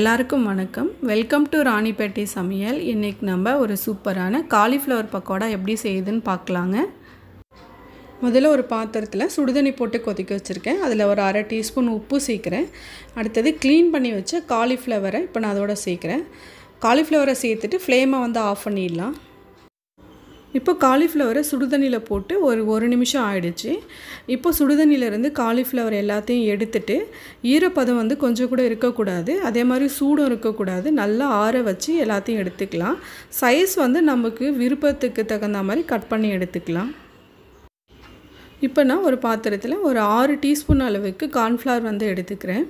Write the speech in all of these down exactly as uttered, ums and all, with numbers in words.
எல்லாருக்கும் வணக்கம். Welcome to Ranipet சமையல். இன்னைக்கு நம்ம ஒரு சூப்பரான காலிஃப்ளவர் பக்கோடா எப்படி செய்யுதுன்னு பார்க்கலாங்க. முதல்ல ஒரு பாத்திரத்தில் சுடுதண்ணி போட்டு கொதிக்க வச்சுருக்கேன். அதில் ஒரு அரை டீஸ்பூன் உப்பு சேர்க்குறேன். அடுத்தது க்ளீன் பண்ணி வச்ச காலிஃப்ளவரை இப்போ நான் அதோட சேர்க்குறேன். காலிஃப்ளவரை சேர்த்துட்டு ஃப்ளேமை வந்து ஆஃப் பண்ணிடலாம். இப்போ காலிஃப்ளவரை சுடுதண்ணியில் போட்டு ஒரு ஒரு நிமிஷம் ஆயிடுச்சு. இப்போ சுடுதண்ணியிலேருந்து காலிஃப்ளவர் எல்லாத்தையும் எடுத்துட்டு ஈரப்பதம் வந்து கொஞ்சம் கூட இருக்கக்கூடாது, அதே மாதிரி சூடும் இருக்கக்கூடாது, நல்லா ஆற வச்சு எல்லாத்தையும் எடுத்துக்கலாம். சைஸ் வந்து நமக்கு விருப்பத்துக்கு தகுந்த மாதிரி கட் பண்ணி எடுத்துக்கலாம். இப்போ நான் ஒரு பாத்திரத்தில் ஒரு ஆறு டீஸ்பூன் அளவுக்கு கார்ன்ஃப்ளவர் வந்து எடுத்துக்கிறேன்.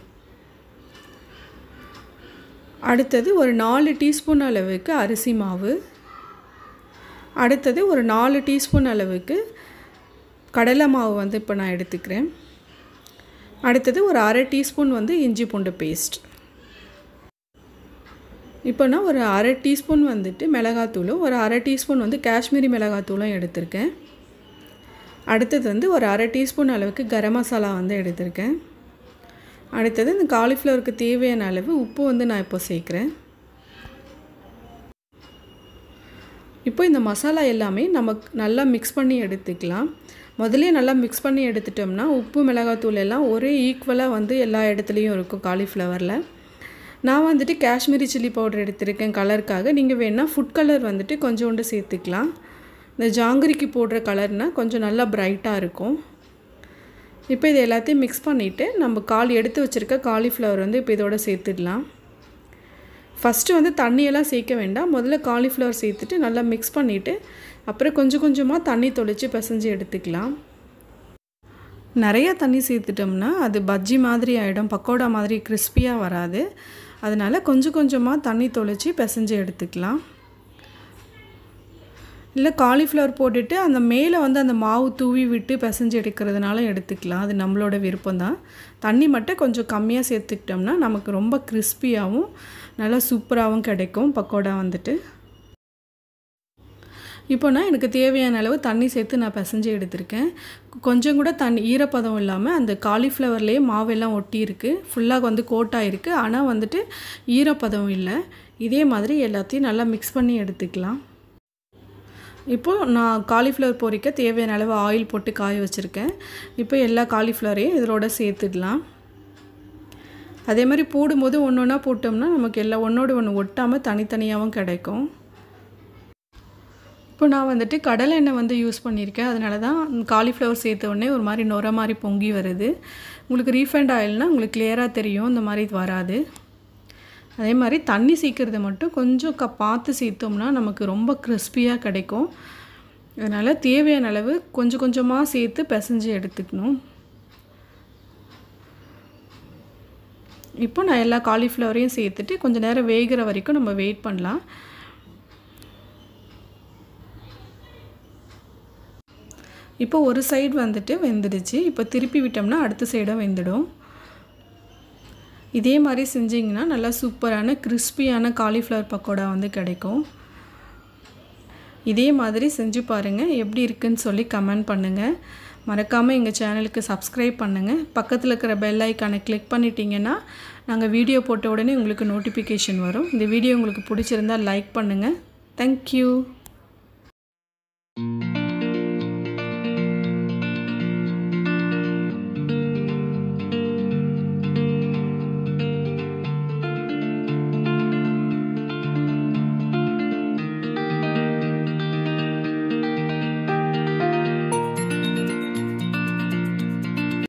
அடுத்தது ஒரு நாலு டீஸ்பூன் அளவுக்கு அரிசி மாவு, அடுத்தது ஒரு நாலு டீஸ்பூன் அளவுக்கு கடலை மாவு வந்து இப்போ நான் எடுத்துக்கிறேன். அடுத்தது ஒரு அரை டீஸ்பூன் வந்து இஞ்சி பூண்டு பேஸ்ட். இப்போ நான் ஒரு அரை டீஸ்பூன் வந்துட்டு மிளகாத்தூளும் ஒரு அரை டீஸ்பூன் வந்து காஷ்மீரி மிளகாத்தூளும் எடுத்திருக்கேன். அடுத்தது வந்து ஒரு அரை டீஸ்பூன் அளவுக்கு கரம் மசாலா வந்து எடுத்திருக்கேன். அடுத்தது இந்த காலிஃப்ளவருக்கு தேவையான அளவு உப்பு வந்து நான் இப்போ சேர்க்குறேன். இப்போ இந்த மசாலா எல்லாமே நமக்கு நல்லா மிக்ஸ் பண்ணி எடுத்துக்கலாம். முதல்ல நல்லா மிக்ஸ் பண்ணி எடுத்துட்டோம்னா உப்பு மிளகாத்தூள் எல்லாம் ஒரே ஈக்குவலாக வந்து எல்லா இடத்துலையும் இருக்கும் காலிஃப்ளவரில். நான் வந்துட்டு காஷ்மீரி சில்லி பவுடர் எடுத்திருக்கேன் கலருக்காக. நீங்கள் வேணால் ஃபுட் கலர் வந்துட்டு கொஞ்சோண்டு சேர்த்துக்கலாம். இந்த ஜாங்கிரிக்கு போடுற கலர்னால் கொஞ்சம் நல்லா பிரைட்டாக இருக்கும். இப்போ இது எல்லாத்தையும் மிக்ஸ் பண்ணிவிட்டு நம்ம கால் எடுத்து வச்சுருக்க காலிஃப்ளவர் வந்து இப்போ இதோட சேர்த்துடலாம். ஃபஸ்ட்டு வந்து தண்ணியெல்லாம் சேர்க்க வேண்டாம். முதல்ல காலிஃப்ளவர் சேர்த்துட்டு நல்லா மிக்ஸ் பண்ணிவிட்டு அப்புறம் கொஞ்சம் கொஞ்சமாக தண்ணி தொளித்து பிசைஞ்சு எடுத்துக்கலாம். நிறையா தண்ணி சேர்த்துட்டோம்னா அது பஜ்ஜி மாதிரி ஆகிடும், பக்கோடா மாதிரி கிறிஸ்பியாக வராது. அதனால் கொஞ்சம் கொஞ்சமாக தண்ணி தொளித்து பிசைஞ்சு எடுத்துக்கலாம். இல்லை காலிஃப்ளவர் போட்டுட்டு அந்த மேலே வந்து அந்த மாவு தூவி விட்டு பிசைஞ்சு எடுக்கிறதுனால எடுத்துக்கலாம், அது நம்மளோட விருப்பம்தான். தண்ணி மட்டும் கொஞ்சம் கம்மியாக சேர்த்துக்கிட்டோம்னா நமக்கு ரொம்ப கிறிஸ்பியாகவும் நல்லா சூப்பராகவும் கிடைக்கும் பக்கோடா வந்துட்டு. இப்போ நான் எனக்கு தேவையான அளவு தண்ணி சேர்த்து நான் பிசைஞ்சு எடுத்திருக்கேன். கொஞ்சம் கூட தண்ணி ஈரப்பதம் இல்லாமல் அந்த காலிஃப்ளவர்லேயே மாவெல்லாம் ஒட்டி இருக்குது, ஃபுல்லாக வந்து கோட்டாயிருக்கு, ஆனால் வந்துட்டு ஈரப்பதம் இல்லை. இதே மாதிரி எல்லாத்தையும் நல்லா மிக்ஸ் பண்ணி எடுத்துக்கலாம். இப்போது நான் காலிஃப்ளவர் பொரிக்க தேவையான அளவு ஆயில் போட்டு காய வச்சுருக்கேன். இப்போ எல்லா காலிஃப்ளவரையும் இதோட சேர்த்துடலாம். அதே மாதிரி போடும்போது ஒன்று ஒன்றா போட்டோம்னா நமக்கு எல்லாம் ஒன்றோடு ஒன்று ஒட்டாமல் தனித்தனியாகவும் கிடைக்கும். இப்போ நான் வந்துட்டு கடலை எண்ணெய் வந்து யூஸ் பண்ணியிருக்கேன். அதனால தான் காலிஃப்ளவர் சேர்த்த உடனே ஒரு மாதிரி நுர மாதிரி பொங்கி வருது. உங்களுக்கு ரீஃபைண்ட் ஆயில்னால் உங்களுக்கு கிளியராக தெரியும், இந்த மாதிரி வராது. அதே மாதிரி தண்ணி சீக்கிரத்தை மட்டும் கொஞ்சம் க பார்த்து சேர்த்தோம்னா நமக்கு ரொம்ப கிறிஸ்பியாக கிடைக்கும். அதனால் தேவையான அளவு கொஞ்சம் கொஞ்சமாக சேர்த்து பிசைஞ்சு எடுத்துக்கணும். இப்போ நான் எல்லா காலிஃப்ளவரையும் சேர்த்துட்டு கொஞ்சம் நேரம் வேகிற வரைக்கும் நம்ம வெயிட் பண்ணலாம். இப்போ ஒரு சைடு வந்துட்டு வெந்துடுச்சு. இப்போ திருப்பி விட்டோம்னா அடுத்த சைடும் வெந்துடும். இதே மாதிரி செஞ்சிங்கன்னா நல்லா சூப்பரான கிறிஸ்பியான காலிஃப்ளவர் பக்கோடா வந்து கிடைக்கும். இதே மாதிரி செஞ்சு பாருங்கள், எப்படி இருக்குன்னு சொல்லி கமெண்ட் பண்ணுங்கள். மறக்காமல் எங்கள் சேனலுக்கு சப்ஸ்கிரைப் பண்ணுங்கள். பக்கத்தில் இருக்கிற பெல் ஐக்கானை கிளிக் பண்ணிட்டீங்கன்னா நாங்கள் வீடியோ போட்ட உடனே உங்களுக்கு நோட்டிஃபிகேஷன் வரும். இந்த வீடியோ உங்களுக்கு பிடிச்சிருந்தால் லைக் பண்ணுங்கள். தேங்க்யூ.